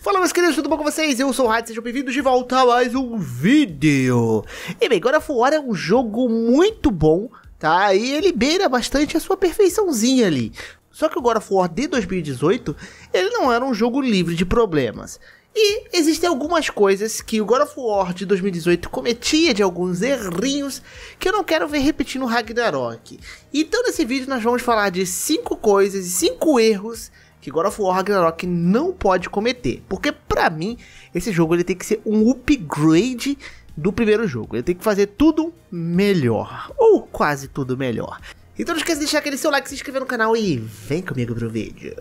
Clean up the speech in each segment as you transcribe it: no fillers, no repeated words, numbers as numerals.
Fala meus queridos, tudo bom com vocês? Eu sou o Raid, sejam bem-vindos de volta a mais um vídeo. E bem, God of War é um jogo muito bom, tá? E ele beira bastante a sua perfeiçãozinha ali. Só que o God of War de 2018, ele não era um jogo livre de problemas. E existem algumas coisas que o God of War de 2018 cometia de alguns errinhos que eu não quero ver repetir no Ragnarok. Então nesse vídeo nós vamos falar de 5 coisas e 5 erros que God of War Ragnarok não pode cometer. Porque pra mim, esse jogo ele tem que ser um upgrade do primeiro jogo. Ele tem que fazer tudo melhor, ou quase tudo melhor. Então não esqueça de deixar aquele seu like, se inscrever no canal e vem comigo pro vídeo.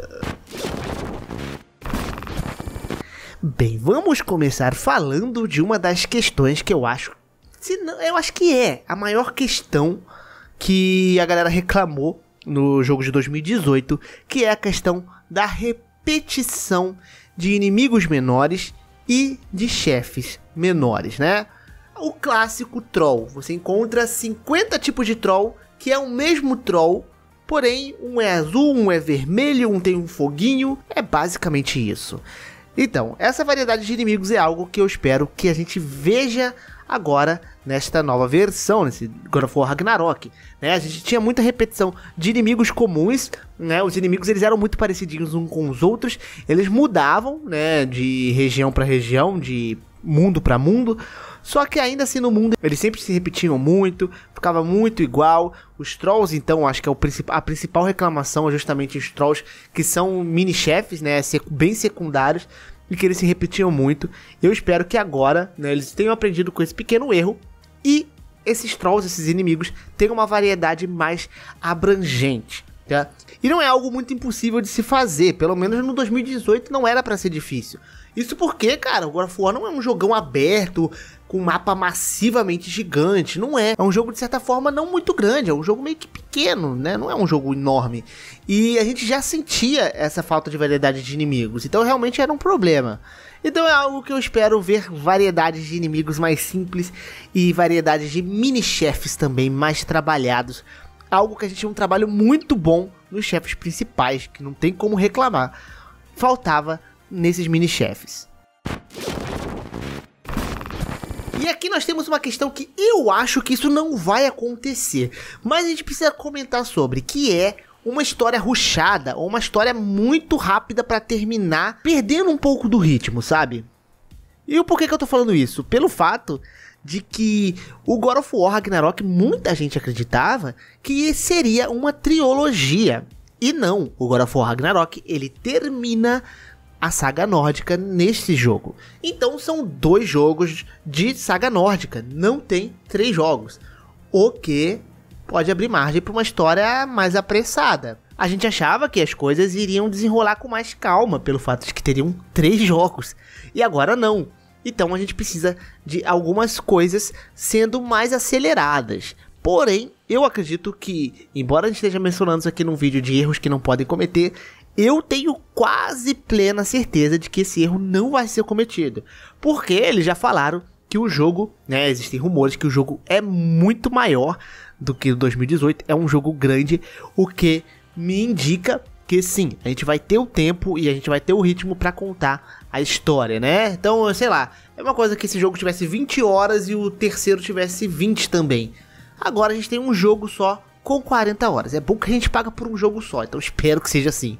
Bem, vamos começar falando de uma das questões que eu acho que é a maior questão que a galera reclamou no jogo de 2018, que é a questão da repetição de inimigos menores e de chefes menores, né? O clássico troll, você encontra 50 tipos de troll, que é o mesmo troll, porém um é azul, um é vermelho, um tem um foguinho, é basicamente isso. Então, essa variedade de inimigos é algo que eu espero que a gente veja agora nesta nova versão, nesse God of War Ragnarok, né? A gente tinha muita repetição de inimigos comuns, né? Os inimigos eles eram muito parecidos uns com os outros, eles mudavam, né, de região para região, de mundo para mundo, só que ainda assim no mundo eles sempre se repetiam muito, ficava muito igual. Os trolls, então, acho que é a principal reclamação é justamente os trolls que são mini-chefes, né, bem secundários, e que eles se repetiam muito. Eu espero que agora, né, eles tenham aprendido com esse pequeno erro e esses trolls, esses inimigos, tenham uma variedade mais abrangente, tá? E não é algo muito impossível de se fazer, pelo menos no 2018 não era pra ser difícil. Isso porque, cara, o God of War não é um jogão aberto, com um mapa massivamente gigante, não é. É um jogo, de certa forma, não muito grande, é um jogo meio que pequeno, né? Não é um jogo enorme. E a gente já sentia essa falta de variedade de inimigos, então realmente era um problema. Então é algo que eu espero ver variedades de inimigos mais simples e variedades de mini-chefes também mais trabalhados. Algo que a gente tinha um trabalho muito bom nos chefes principais, que não tem como reclamar. Faltava nesses mini-chefes. E aqui nós temos uma questão que eu acho que isso não vai acontecer, mas a gente precisa comentar sobre, que é uma história rushada, ou uma história muito rápida pra terminar, perdendo um pouco do ritmo, sabe? E o porquê que eu tô falando isso? Pelo fato de que o God of War Ragnarok, muita gente acreditava que seria uma trilogia. E não, o God of War Ragnarok, ele termina a saga nórdica neste jogo. Então são 2 jogos de saga nórdica, não tem 3 jogos. O que pode abrir margem para uma história mais apressada. A gente achava que as coisas iriam desenrolar com mais calma, pelo fato de que teriam 3 jogos. E agora não. Então a gente precisa de algumas coisas sendo mais aceleradas. Porém, eu acredito que, embora a gente esteja mencionando isso aqui num vídeo de erros que não podem cometer, eu tenho quase plena certeza de que esse erro não vai ser cometido. Porque eles já falaram que o jogo, né, existem rumores que o jogo é muito maior do que o 2018, é um jogo grande, o que me indica que sim, a gente vai ter o tempo e a gente vai ter o ritmo pra contar a história, né? Então, sei lá, é uma coisa que esse jogo tivesse 20 horas e o terceiro tivesse 20 também. Agora a gente tem um jogo só com 40 horas. É bom que a gente paga por um jogo só, então espero que seja assim.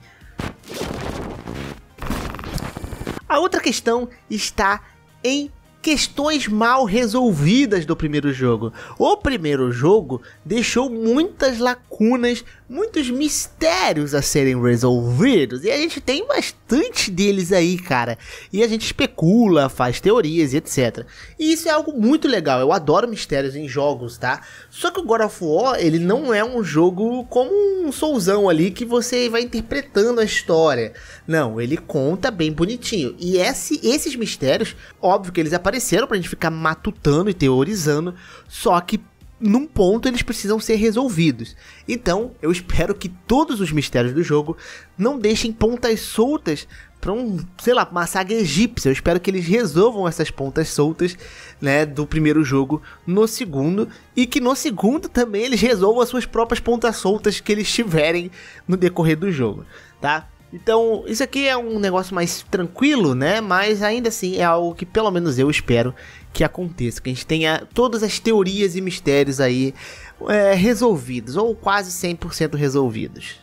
A outra questão está em questões mal resolvidas do primeiro jogo. O primeiro jogo deixou muitas lacunas, muitos mistérios a serem resolvidos, e a gente tem bastante deles aí, cara, e a gente especula, faz teorias e etc. E isso é algo muito legal, eu adoro mistérios em jogos, tá? Só que o God of War, ele não é um jogo como um Soulsão ali, que você vai interpretando a história. Não, ele conta bem bonitinho, e esses mistérios, óbvio que eles apareceram pra gente ficar matutando e teorizando, só que num ponto eles precisam ser resolvidos. Então eu espero que todos os mistérios do jogo não deixem pontas soltas para sei lá, uma saga egípcia. Eu espero que eles resolvam essas pontas soltas, né, do primeiro jogo no segundo, e que no segundo também eles resolvam as suas próprias pontas soltas que eles tiverem no decorrer do jogo, tá? Então, isso aqui é um negócio mais tranquilo, né? Mas ainda assim é algo que pelo menos eu espero que aconteça. Que a gente tenha todas as teorias e mistérios aí resolvidos, ou quase 100% resolvidos.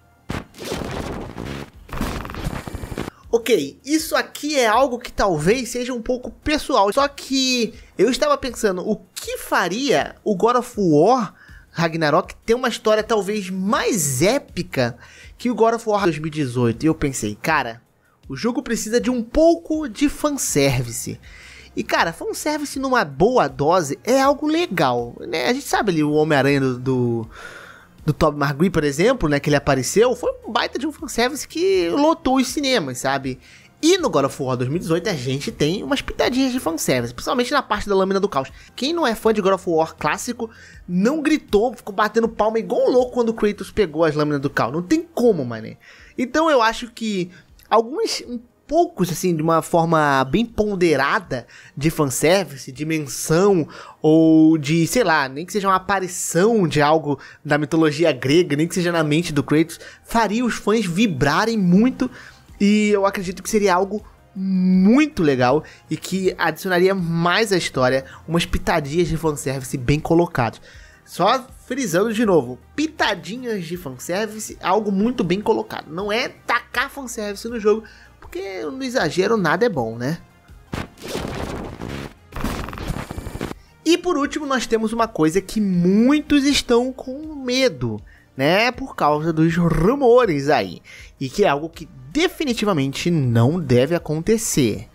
Ok, isso aqui é algo que talvez seja um pouco pessoal. Só que eu estava pensando, o que faria o God of War Ragnarok ter uma história talvez mais épica que o God of War 2018. E eu pensei, cara, o jogo precisa de um pouco de fanservice. E cara, fanservice numa boa dose é algo legal, né? A gente sabe ali o Homem-Aranha do Tobey Maguire, por exemplo, né, que ele apareceu, foi um baita de um fanservice que lotou os cinemas, sabe? E no God of War 2018 a gente tem umas pitadinhas de fanservice, principalmente na parte da Lâmina do Caos. Quem não é fã de God of War clássico não gritou, ficou batendo palma igual um louco quando o Kratos pegou as Lâminas do Caos. Não tem como, mané. Então eu acho que poucos, assim, de uma forma bem ponderada de fanservice, de menção, ou de, sei lá, nem que seja uma aparição de algo da mitologia grega, nem que seja na mente do Kratos, faria os fãs vibrarem muito, e eu acredito que seria algo muito legal, e que adicionaria mais à história umas pitadinhas de fanservice bem colocados. Só frisando de novo, pitadinhas de fanservice, algo muito bem colocado. Não é tacar fanservice no jogo, porque no exagero nada é bom, né? E por último nós temos uma coisa que muitos estão com medo, né? Por causa dos rumores aí. E que é algo que definitivamente não deve acontecer.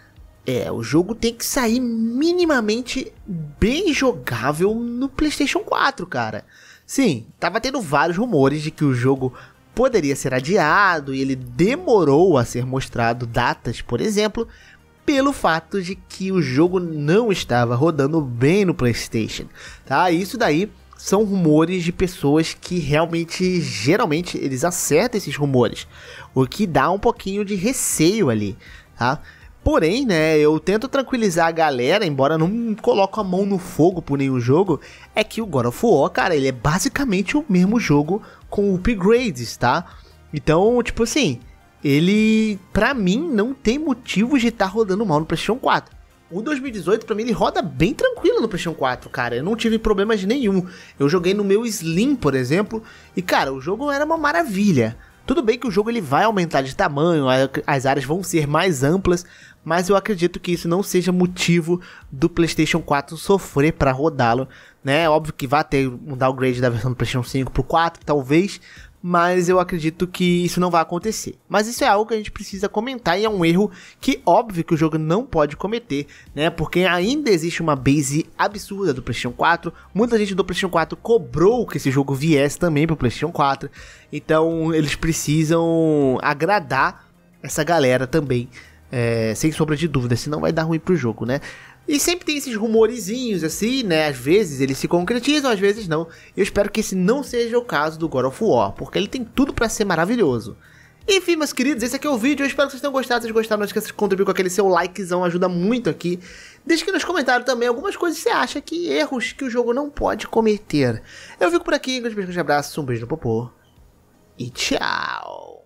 O jogo tem que sair minimamente bem jogável no PlayStation 4, cara. Sim, tava tendo vários rumores de que o jogo poderia ser adiado e ele demorou a ser mostrado, datas, por exemplo, pelo fato de que o jogo não estava rodando bem no PlayStation, tá? Isso daí são rumores de pessoas que realmente, geralmente, eles acertam esses rumores, o que dá um pouquinho de receio ali, tá? Porém, né, eu tento tranquilizar a galera, embora não coloque a mão no fogo por nenhum jogo, é que o God of War, cara, ele é basicamente o mesmo jogo com upgrades, tá? Então, tipo assim, ele, pra mim, não tem motivos de estar rodando mal no PlayStation 4. O 2018, pra mim, ele roda bem tranquilo no PlayStation 4, cara. Eu não tive problemas nenhum. Eu joguei no meu Slim, por exemplo, e, cara, o jogo era uma maravilha. Tudo bem que o jogo ele vai aumentar de tamanho, as áreas vão ser mais amplas, mas eu acredito que isso não seja motivo do PlayStation 4 sofrer para rodá-lo, né? Óbvio que vai ter um downgrade da versão do PlayStation 5 pro 4, talvez, mas eu acredito que isso não vai acontecer. Mas isso é algo que a gente precisa comentar e é um erro que óbvio que o jogo não pode cometer, né? Porque ainda existe uma base absurda do PlayStation 4, muita gente do PlayStation 4 cobrou que esse jogo viesse também pro PlayStation 4, então eles precisam agradar essa galera também, sem sombra de dúvida, senão vai dar ruim pro jogo, né? E sempre tem esses rumorezinhos assim, né? Às vezes eles se concretizam, às vezes não. Eu espero que esse não seja o caso do God of War, porque ele tem tudo pra ser maravilhoso. Enfim, meus queridos, esse aqui é o vídeo. Eu espero que vocês tenham gostado. Se vocês gostaram, não esqueça de contribuir com aquele seu likezão, ajuda muito aqui. Deixe aqui nos comentários também algumas coisas que você acha que erros que o jogo não pode cometer. Eu fico por aqui, um grande beijo, um abraço, um beijo no popô e tchau!